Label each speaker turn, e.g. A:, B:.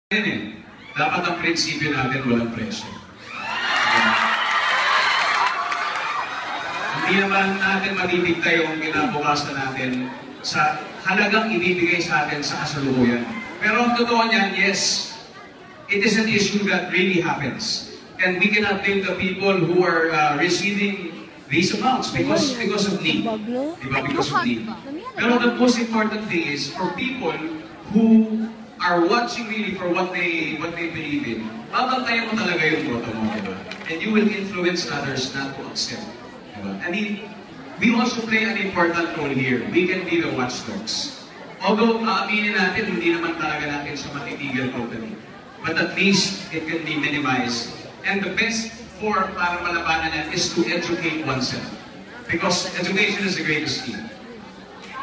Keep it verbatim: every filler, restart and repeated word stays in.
A: Eh. Dapat ang prinsipyo natin walang presyo. Hindi naman natin matitipta yung kinabukasan natin sa halagang ibibigay sa atin sa kasalukuyan. Pero ang totoo niyan, yes, it is an issue that really happens. And we cannot blame the people who are uh, receiving these amounts because because of need. Diba? Because of need. Pero the most important thing is for people who are watching really for what they what they believe in, babantayan mo talaga yung boto mo, diba? And you will influence others not to accept. Diba? I mean, we also play an important role here. We can be the watchdogs. Although, aaminin natin, hindi naman talaga natin sa matitigil totally. But at least, it can be minimized. And the best for para malabanan yan is to educate oneself. Because education is the greatest key.